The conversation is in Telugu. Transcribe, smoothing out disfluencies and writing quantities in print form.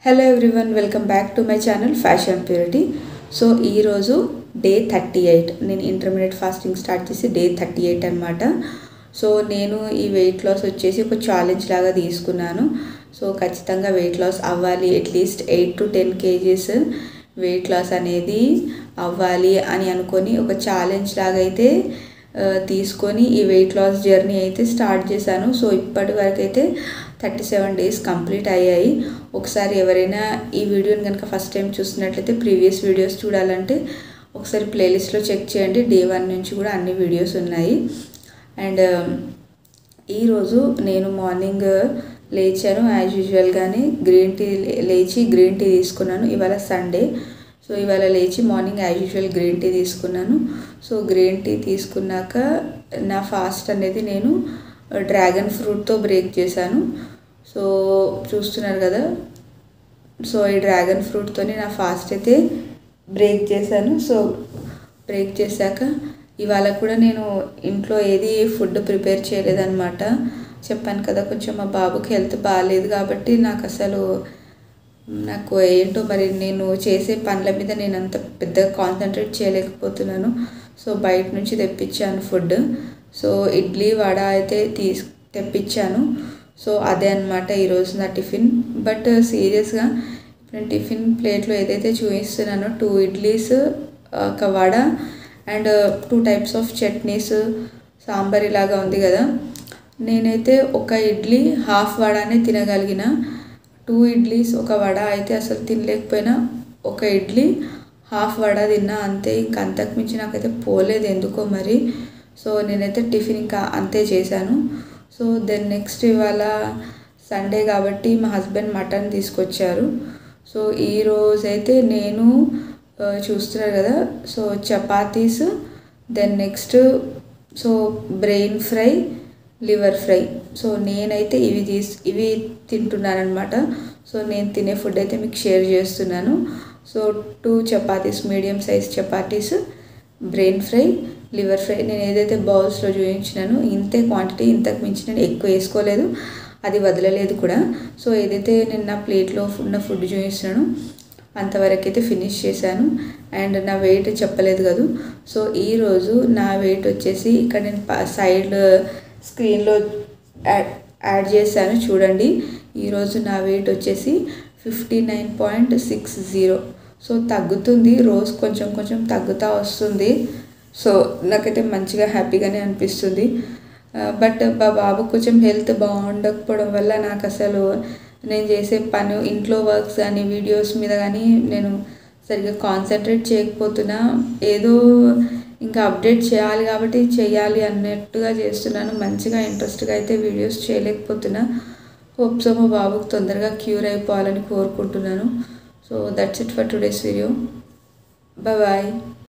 Hello everyone, welcome back to my channel fashion purity. So ఈరోజు డే 38. నేను ఇంటర్మీడియట్ ఫాస్టింగ్ స్టార్ట్ చేసి డే 38 అనమాట. సో నేను ఈ వెయిట్ లాస్ వచ్చేసి ఒక ఛాలెంజ్ లాగా తీసుకున్నాను. సో ఖచ్చితంగా వెయిట్ లాస్ అవ్వాలి, at least 8 to 10 kgs weight loss అనేది అవ్వాలి అని అనుకొని ఒక ఛాలెంజ్ లాగా అయితే తీసుకొని ఈ వెయిట్ లాస్ జర్నీ అయితే స్టార్ట్ చేశాను. సో ఇప్పటి వరకు అయితే 37 days కంప్లీట్ అయ్యాయి. ఒకసారి ఎవరైనా ఈ వీడియోని కనుక ఫస్ట్ టైం చూస్తున్నట్లయితే ప్రీవియస్ వీడియోస్ చూడాలంటే ఒకసారి ప్లేలిస్ట్లో చెక్ చేయండి. డే 1 నుంచి కూడా అన్ని వీడియోస్ ఉన్నాయి. అండ్ ఈరోజు నేను మార్నింగ్ లేచాను, యాజ్ యూజువల్గానే గ్రీన్ టీ తీసుకున్నాను. ఇవాళ సండే. సో ఇవాళ లేచి morning as usual green tea తీసుకున్నాను. సో గ్రీన్ టీ తీసుకున్నాక నా ఫాస్ట్ అనేది నేను డ్రాగన్ ఫ్రూట్తో బ్రేక్ చేశాను. సో చూస్తున్నారు కదా. సో ఈ డ్రాగన్ ఫ్రూట్తో నా ఫాస్ట్ అయితే బ్రేక్ చేశాను. సో బ్రేక్ చేశాక ఇవాళ కూడా నేను ఇంట్లో ఏది ఫుడ్ ప్రిపేర్ చేయలేదన్నమాట. చెప్పాను కదా, కొంచెం మా బాబుకి హెల్త్ బాగాలేదు కాబట్టి నాకు ఏంటో మరి నేను చేసే పనుల మీద నేను అంత పెద్దగా కాన్సన్ట్రేట్ చేయలేకపోతున్నాను. సో బయట నుంచి తెప్పించాను ఫుడ్. సో ఇడ్లీ వడ అయితే తెప్పించాను. సో అదే అనమాట ఈరోజు నా టిఫిన్. బట్ సీరియస్గా నేను టిఫిన్ ప్లేట్లో ఏదైతే చూపిస్తున్నానో 2 ఇడ్లీస్, ఒక vada and 2 types of chutneys, sambar ఇలాగా ఉంది కదా. నేనైతే ఒక ఇడ్లీ హాఫ్ వడనే తినగలిగిన. 2 ఇడ్లీస్ ఒక వడ అయితే అసలు తినలేకపోయినా, ఒక ఇడ్లీ హాఫ్ వడ తిన్నా అంతే. ఇంకా అంతకుమించి నాకైతే పోలేదు ఎందుకో మరి. సో నేనైతే టిఫిన్ ఇంకా అంతే చేశాను. సో దెన్ నెక్స్ట్ ఇవాళ సండే కాబట్టి మా హస్బెండ్ మటన్ తీసుకొచ్చారు. సో ఈరోజైతే నేను చూస్తున్నారు కదా, so chapatis, then next so brain fry, liver fry. So నేనైతే ఇవి తింటున్నాను అనమాట. సో నేను తినే ఫుడ్ అయితే మీకు షేర్ చేస్తున్నాను. So 2 chapatis, medium size chapatis, brain fry, liver fry. నేను ఏదైతే బౌల్స్లో చూపించినాను ఇంతే క్వాంటిటీ, ఇంతకు మించి నేను ఎక్కువ వేసుకోలేదు, అది వదలలేదు కూడా. సో ఏదైతే నేను నా ప్లేట్లో ఉన్న ఫుడ్ చూపిస్తున్నాను అంతవరకు అయితే ఫినిష్ చేశాను. అండ్ నా వెయిట్ చెప్పలేదు కదా. సో ఈరోజు నా వెయిట్ వచ్చేసి ఇక్కడ నేను సైడ్ స్క్రీన్లో యాడ్ చేశాను చూడండి. ఈరోజు నా వెయిట్ వచ్చేసి 59.60. సో తగ్గుతుంది, రోజు కొంచెం కొంచెం తగ్గుతూ వస్తుంది. సో నాకైతే మంచిగా హ్యాపీగానే అనిపిస్తుంది. బట్ మా బాబు కొంచెం హెల్త్ బాగుండకపోవడం వల్ల నాకు అసలు నేను చేసే పని, ఇంట్లో వర్క్స్ కానీ వీడియోస్ మీద కానీ నేను సరిగ్గా కాన్సన్ట్రేట్ చేయకపోతున్నా. ఏదో ఇంకా అప్డేట్ చేయాలి కాబట్టి చేయాలి అన్నట్టుగా చేస్తున్నాను. మంచిగా ఇంట్రెస్ట్గా అయితే వీడియోస్ చేయలేకపోతున్నా. హోప్స్ మా బాబుకి తొందరగా క్యూర్ అయిపోవాలని కోరుకుంటున్నాను. So that's it for today's video. Bye.